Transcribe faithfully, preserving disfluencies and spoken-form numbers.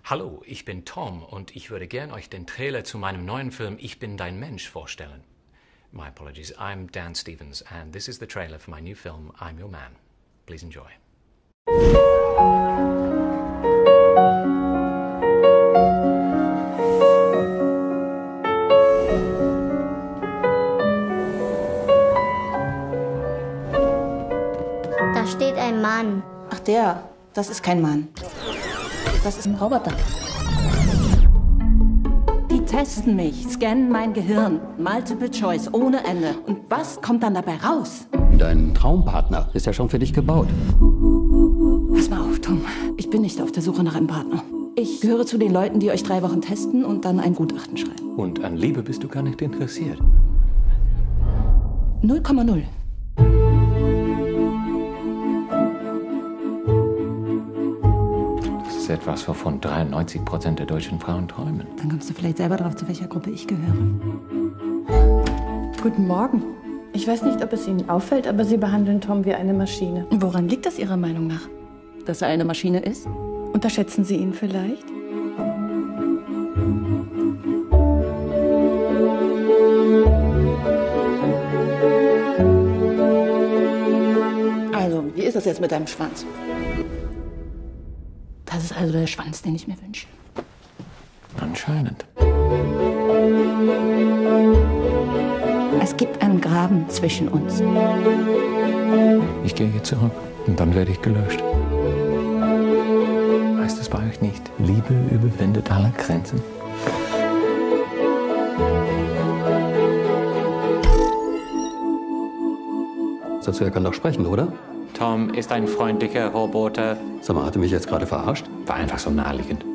Hallo, ich bin Tom und ich würde gern euch den Trailer zu meinem neuen Film Ich bin dein Mensch vorstellen. My apologies, I'm Dan Stevens and this is the trailer for my new film I'm Your Man. Please enjoy. Da steht ein Mann. Ach der, das ist kein Mann. Das ist ein Roboter. Die testen mich, scannen mein Gehirn. Multiple Choice, ohne Ende. Und was kommt dann dabei raus? Dein Traumpartner ist ja schon für dich gebaut. Pass mal auf, Tom. Ich bin nicht auf der Suche nach einem Partner. Ich gehöre zu den Leuten, die euch drei Wochen testen und dann ein Gutachten schreiben. Und an Liebe bist du gar nicht interessiert. null Komma null. Das ist etwas, wovon dreiundneunzig Prozent der deutschen Frauen träumen. Dann kommst du vielleicht selber drauf, zu welcher Gruppe ich gehöre. Guten Morgen. Ich weiß nicht, ob es Ihnen auffällt, aber Sie behandeln Tom wie eine Maschine. Woran liegt das Ihrer Meinung nach? Dass er eine Maschine ist? Unterschätzen Sie ihn vielleicht? Also, wie ist das jetzt mit deinem Schwanz? Das ist also der Schwanz, den ich mir wünsche. Anscheinend. Es gibt einen Graben zwischen uns. Ich gehe hier zurück und dann werde ich gelöscht. Heißt es bei euch nicht, Liebe überwindet alle Grenzen? Dazu, er kann doch sprechen, oder? Tom ist ein freundlicher Roboter. Sag mal, hat er mich jetzt gerade verarscht? War einfach so naheliegend.